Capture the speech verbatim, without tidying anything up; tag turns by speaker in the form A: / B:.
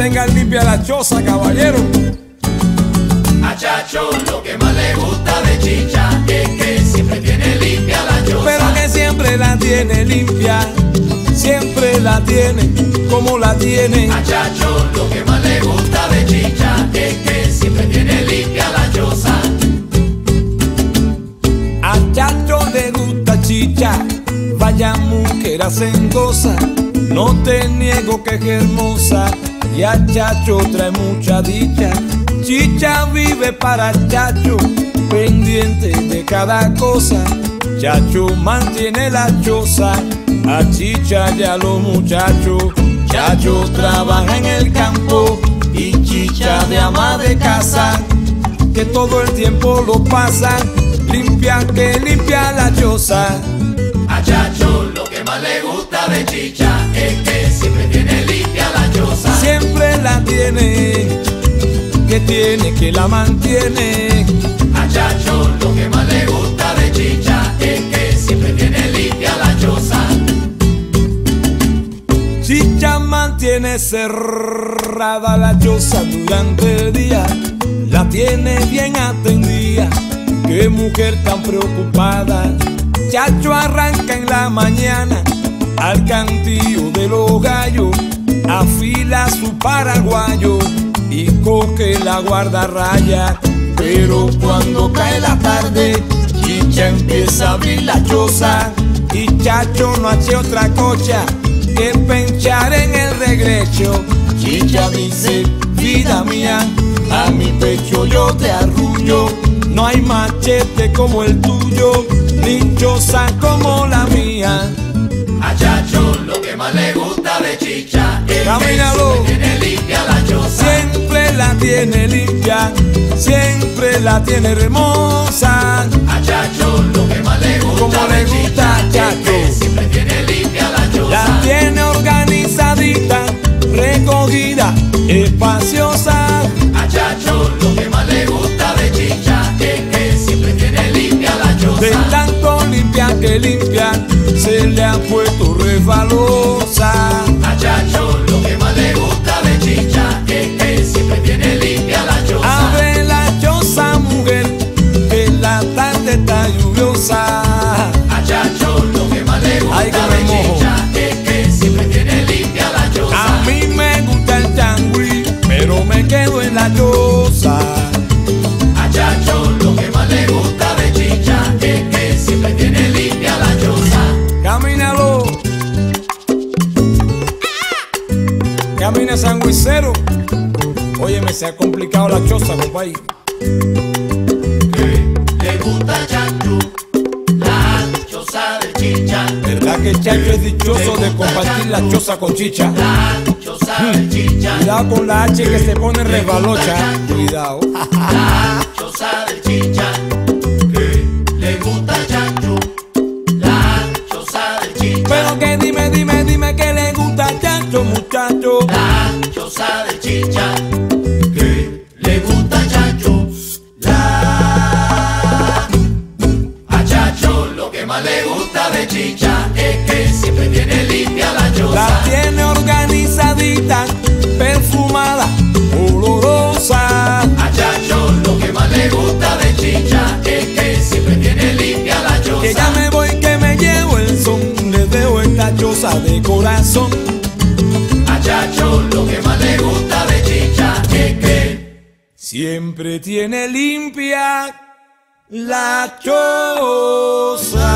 A: Mantengan limpia la choza, caballero.
B: A Chacho lo que más le gusta de Chicha es que siempre tiene limpia la choza.
A: Pero que siempre la tiene limpia, siempre la tiene como la tiene.
B: A Chacho lo que más le gusta de Chicha es que siempre tiene limpia la choza.
A: A Chacho le gusta Chicha, vaya mujer hacendosa. No te niego que es hermosa y a Chacho trae mucha dicha. Chicha vive para Chacho, pendiente de cada cosa. Chacho mantiene la choza, a Chicha y a los muchachos. Chacho trabaja en el campo y Chicha de ama de casa, que todo el tiempo lo pasa limpia, que limpia la choza.
B: A Chacho lo que más le gusta de Chicha es que siempre tiene limpia la choza.
A: Siempre la tiene, que tiene, que la mantiene.
B: A Chacho lo que más le gusta de Chicha es que siempre tiene limpia la choza.
A: Chicha mantiene cerrada la choza durante el día, la tiene bien atendida. Qué mujer tan preocupada. Chacho arranca en la mañana al cantillo de los gallos, afila su paraguayo y coge la guardarraya. Pero cuando cae la tarde, Chicha empieza a abrir la choza y Chacho no hace otra cosa que penchar en el regreso. Chicha dice: vida mía, a mi pecho yo te arrullo. No hay machete como el tuyo, ni choza como la mía.
B: A Chacho lo que más le gusta de Chicha es
A: Camínalo.
B: que siempre tiene limpia la choza.
A: Siempre la tiene limpia, siempre la tiene hermosa.
B: A Chacho lo que más le gusta
A: Como le
B: de
A: gusta a
B: Chicha es que
A: Chacho.
B: siempre tiene limpia la choza.
A: La tiene organizadita, recogida, espaciosa.
B: A Chacho lo que más le gusta de Chicha es que siempre tiene limpia la choza.
A: De tanto limpia que limpia, se le ha puesto resbalosa.
B: A Chacho lo que más le gusta de Chicha es que siempre tiene limpia la choza.
A: Abre la choza, mujer, que la tarde está lluviosa.
B: A Chacho lo que más le gusta
A: Ay, que me
B: de
A: mojo.
B: Chicha es que siempre tiene limpia la choza.
A: A mí me gusta el changüí, pero me quedo en la choza.
B: A Chacho lo que más le gusta de Chicha es que siempre tiene limpia la choza.
A: Camínalo. Camina sangüicero. Óyeme, se ha complicado la choza, compadre.
B: Le gusta a Chacho la choza de Chicha.
A: ¿Verdad que Chacho es dichoso de compartir la choza con Chicha?
B: La choza de Chicha.
A: Cuidado con la H que se pone resbalocha. Cuidado.
B: La choza de Chicha. Le gusta a Chacho la choza de Chicha.
A: Pero que dime, dime, dime que le gusta a Chacho, muchacho.
B: La choza de Chicha. Le gusta a Chacho la. A Chacho lo que más le gusta de Chicha es que siempre tiene limpia la choza.
A: La tiene organizadita, perfumada, olorosa.
B: A Chacho lo que más le gusta de Chicha es que siempre tiene limpia la choza.
A: Que ya me voy, que me llevo el son, le dejo esta choza de corazón.
B: A Chacho lo que más le gusta de Chicha es que
A: siempre tiene limpia la choza.